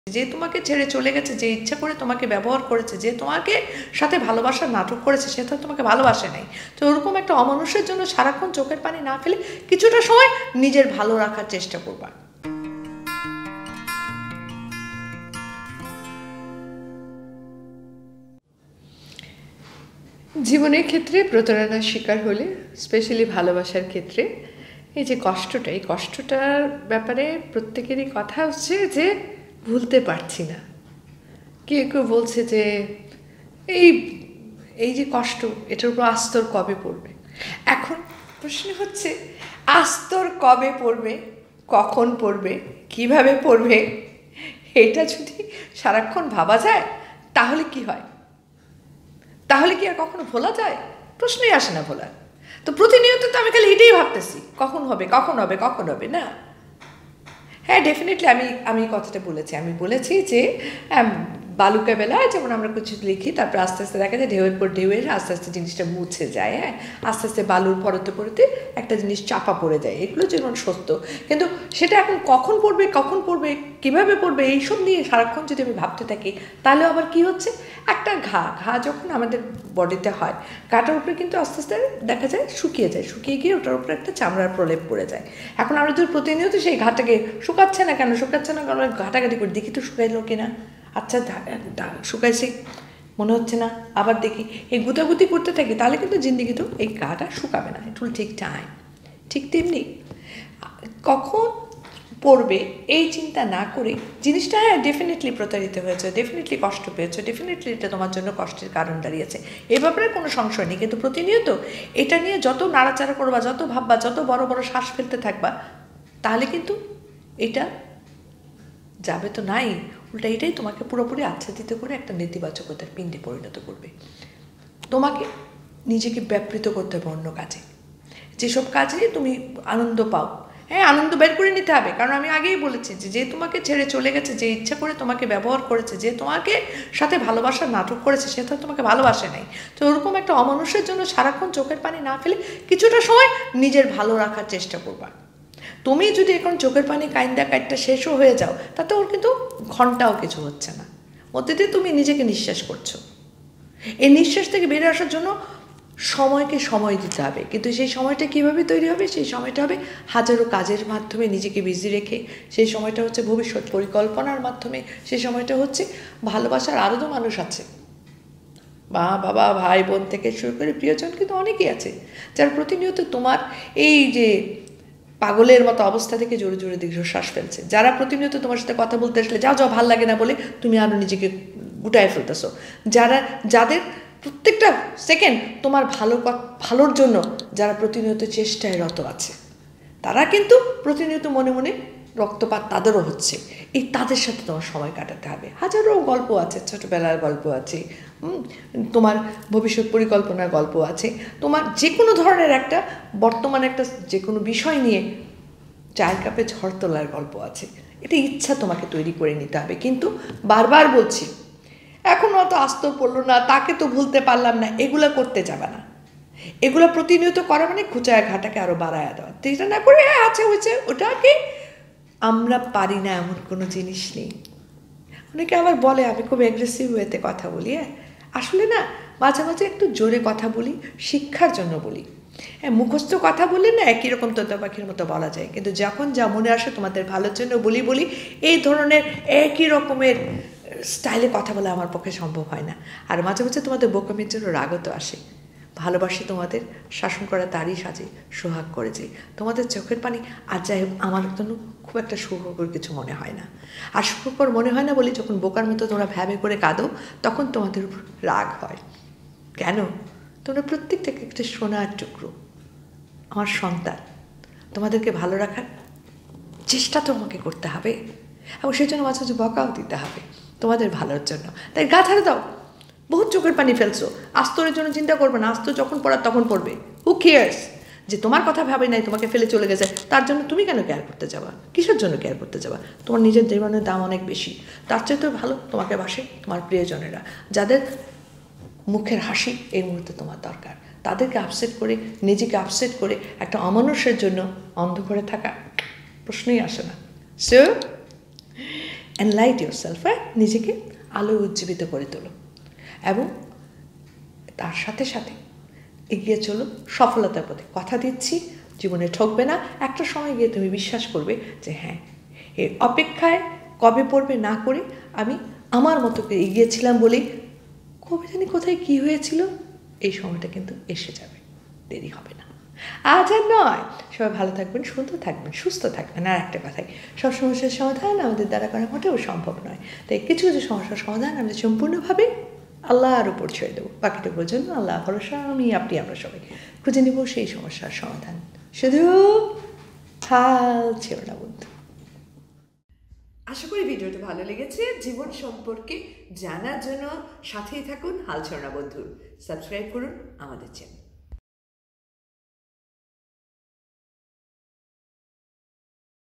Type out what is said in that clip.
যে তোমাকে ছেড়ে চলে গেছে, যে ইচ্ছা করে তোমাকে ব্যবহার করেছে, যে তোমাকে সাথে ভালোবাসার নাটক করেছে, সে তো তোমাকে ভালোবাসে নাই। তো ওরকম একটা অমানুষের জন্য সারাক্ষণ চোখের পানি না ফেলে কিছুটা সময় নিজের ভালো রাখার চেষ্টা করবা। জীবনের ক্ষেত্রে প্রতারণার শিকার হলে, স্পেশালি ভালোবাসার ক্ষেত্রে, এই যে কষ্টটা, এই কষ্টটার ব্যাপারে প্রত্যেকেরই কথা হচ্ছে যে ভুলতে পারছি না। কেউ কেউ বলছে যে এই এই যে কষ্ট, এটার উপর আস্তর কবে পড়বে। এখন প্রশ্ন হচ্ছে, আস্তর কবে পড়বে, কখন পড়বে, কিভাবে পড়বে, এটা যদি সারাক্ষণ ভাবা যায় তাহলে কি হয়? তাহলে কি আর কখনো ভোলা যায়? প্রশ্নই আসে না ভোলার। তো প্রতিনিয়ত তো আমি খালি এটাই ভাবতেছি, কখন হবে, কখন হবে, কখন হবে। না, হ্যাঁ, ডেফিনেটলি আমি কথাটা বলেছি। আমি বলেছি যে বালুকা বেলায় যেমন আমরা কিছু লিখি, তারপর আস্তে আস্তে দেখা যায় ঢেউয়ের পর ঢেউয়ের আস্তে আস্তে জিনিসটা মুছে যায়। হ্যাঁ, আস্তে আস্তে বালুর পরতে পরতে একটা জিনিস চাপা পড়ে যায়। এগুলো যেমন সত্য, কিন্তু সেটা এখন কখন পড়বে, কখন পড়বে, কীভাবে পড়বে, এইসব নিয়ে সারাক্ষণ যদি আমি ভাবতে থাকি, তাহলে আবার কি হচ্ছে, একটা ঘা যখন আমাদের বডিতে হয়, ঘাটার উপরে কিন্তু আস্তে আস্তে দেখা যায় শুকিয়ে যায়, শুকিয়ে গিয়ে ওটার উপরে একটা চামড়ার প্রলেপ পড়ে যায়। এখন আমরা যদি প্রতিনিয়ত সেই ঘাটাকে শুকাচ্ছে না কেন ঘাটাঘাটি করে দেখি তো শুকাইলো কিনা, আচ্ছা শুকাইছে মনে হচ্ছে না, আবার দেখি, এই গুতাগুতি করতে থাকি, তাহলে কিন্তু জিন্দিগি তো এই গাটা শুকাবে না। It will take time. ঠিক তেমনি কখন পড়বে এই চিন্তা না করে জিনিসটা, হ্যাঁ ডেফিনেটলি প্রতারিত হয়েছে, ডেফিনেটলি কষ্ট পেয়েছে, ডেফিনেটলি এটা তোমার জন্য কষ্টের কারণ দাঁড়িয়েছে, এ ব্যাপারে কোনো সংশয় নেই। কিন্তু প্রতিনিয়ত এটা নিয়ে যত নাড়াচাড়া করবা, যত ভাববা, যত বড় বড় শ্বাস ফেলতে থাকবা, তাহলে কিন্তু এটা যাবে তো নাই, উল্টা এটাই তোমাকে পুরোপুরি আচ্ছাদিত করে একটা নেতিবাচকতার পিণ্ডে পরিণত করবে। তোমাকে নিজেকে ব্যাপৃত করতে হবে অন্য কাজে, যেসব কাজে তুমি আনন্দ পাও। হ্যাঁ, আনন্দ বের করে নিতে হবে, কারণ আমি আগেই বলেছি যে তোমাকে ছেড়ে চলে গেছে, যে ইচ্ছা করে তোমাকে ব্যবহার করেছে, যে তোমাকে সাথে ভালোবাসার নাটক করেছে, সে তো তোমাকে ভালোবাসে নাই। তো ওরকম একটা অমানুষের জন্য সারাক্ষণ চোখের পানি না ফেলে কিছুটা সময় নিজের ভালো রাখার চেষ্টা করবা। তুমি যদি এখন চোখের পানি কাইটটা শেষও হয়ে যাও, তাতে ওর কিন্তু ঘন্টাও কিছু হচ্ছে না, মধ্যে দিয়ে তুমি নিজেকে নিঃশ্বাস করছো। এই নিঃশ্বাস থেকে বেরিয়ে আসার জন্য সময়কে সময় দিতে হবে, কিন্তু সেই সময়টা কীভাবে তৈরি হবে? সেই সময়টা হবে হাজারো কাজের মাধ্যমে নিজেকে বিজি রেখে, সেই সময়টা হচ্ছে ভবিষ্যৎ পরিকল্পনার মাধ্যমে, সেই সময়টা হচ্ছে ভালোবাসার আরও তো মানুষ আছে, মা বাবা ভাই বোন থেকে শুরু করে প্রিয়জন কিন্তু অনেকেই আছে, যারা প্রতিনিয়ত তোমার এই যে পাগলের মতো অবস্থা থেকে জোরে জোরে দীর্ঘশ্বাস ফেলছে, যারা প্রতিনিয়ত তোমার সাথে কথা বলতে আসলে যাও ভাল লাগে না বলে তুমি আরও নিজেকে গুটায় ফেলতেছো, যাদের প্রত্যেকটা সেকেন্ড তোমার ভালোর জন্য যারা প্রতিনিয়ত চেষ্টায় রত আছে, তারা কিন্তু প্রতিনিয়ত মনে মনে রক্তপাত তাদেরও হচ্ছে। এই তাদের সাথে তোমার সময় কাটাতে হবে। হাজারো গল্প আছে, ছোটোবেলার গল্প আছে, তোমার ভবিষ্যৎ পরিকল্পনার গল্প আছে, তোমার যে কোনো ধরনের একটা বর্তমানে একটা যে কোনো বিষয় নিয়ে চায়ের কাপে ঝড় তোলার গল্প আছে। এটা ইচ্ছা তোমাকে তৈরি করে নিতে হবে। কিন্তু বারবার বলছি, এখনও অত আস্তর পড়লো না, তাকে তো ভুলতে পারলাম না, এগুলো করতে যাবে না। এগুলো প্রতিনিয়ত করা মানে খুচায় ঘাটাকে আরও বাড়ায় দেওয়া। তো এটা না করে আছে হয়েছে, ওটাকে আমরা পারি না এমন কোনো জিনিস নেই। অনেকে আবার বলে আমি খুব অ্যাগ্রেসিভ ওয়েতে কথা বলি। আসলে না, মাঝে মাঝে একটু জোরে কথা বলি, শিক্ষার জন্য বলি। হ্যাঁ, মুখস্থ কথা বললে না একই রকম তোতা পাখির মতো বলা যায়, কিন্তু যখন যা মনে আসে তোমাদের ভালোর জন্য বলি। এই ধরনের একই রকমের স্টাইলে কথা বলা আমার পক্ষে সম্ভব হয় না। আর মাঝে মাঝে তোমাদের বোকামির জন্য রাগও তো আসে। ভালোবাসি তোমাদের, শাসন করা তারই সাজে, সোহাগ করেছে। তোমাদের চোখের পানি আর যাই হোক আমার জন্য খুব একটা সুখকর কিছু মনে হয় না। আর সুখকর মনে হয় না বলে যখন বোকার মতো তোমরা ভ্যাবে করে কাঁদো, তখন তোমাদের উপর রাগ হয়। কেন? তোমরা প্রত্যেকটাকে একটা সোনার টুকরো, আমার সন্তান। তোমাদেরকে ভালো রাখার চেষ্টা তো আমাকে করতে হবে, এবং সেই জন্য মাঝে মাঝে বকাও দিতে হবে তোমাদের ভালোর জন্য। তাই গা ছাড়ে দাও। বহুত চোখের পানি ফেলছো, আস্তরের জন্য চিন্তা করবে না। আস্তর যখন পড়ার তখন পড়বে। Who cares? যে তোমার কথা ভাবে নাই, তোমাকে ফেলে চলে গেছে, তার জন্য তুমি কেন কেয়ার করতে যাবা? কিসের জন্য কেয়ার করতে যাবা? তোমার নিজের জীবনের দাম অনেক বেশি। তার চেয়ে তো ভালো তোমাকে বাসে তোমার প্রিয়জনেরা, যাদের মুখের হাসি এই মুহূর্তে তোমার দরকার। তাদেরকে আপসেট করে, নিজেকে আপসেট করে একটা অমানুষের জন্য অন্ধ করে থাকা প্রশ্নই আসে না। সো এনলাইট ইয়োরসেলফ, নিজেকে আলো উজ্জীবিত করে তোলো এবং তার সাথে সাথে এগিয়ে চলো সফলতার পথে। কথা দিচ্ছি জীবনে ঠকবে না। একটা সময় গিয়ে তুমি বিশ্বাস করবে যে হ্যাঁ, এর অপেক্ষায় কবে পড়বে না করে আমি আমার মতো করে এগিয়েছিলাম বলেই কবে জানি কোথায় কী হয়েছিল, এই সময়টা কিন্তু এসে যাবে, দেরি হবে না। আজ আর নয়, সবাই ভালো থাকবেন, সুন্দর থাকবেন, সুস্থ থাকবেন। আর একটা কথাই, সব সমস্যার সমাধান আমাদের দ্বারা করা মোটেও সম্ভব নয়, তাই কিছু কিছু সমস্যার সমাধান আমরা সম্পূর্ণভাবে আল্লাহর উপর ছেড়ে দেবো। বাকিটুকুর জন্য আল্লাহ ভরসা, আমি আপনি আমরা সবাই খুঁজে নেব সেই সমস্যার সমাধান। শুধু হাল ছেড়ো না বন্ধু। আশা করি ভিডিওটা ভালো লেগেছে। জীবন সম্পর্কে জানার জন্য সাথেই থাকুন হাল ছেড়ো না বন্ধুর। সাবস্ক্রাইব করুন আমাদের চ্যানেল।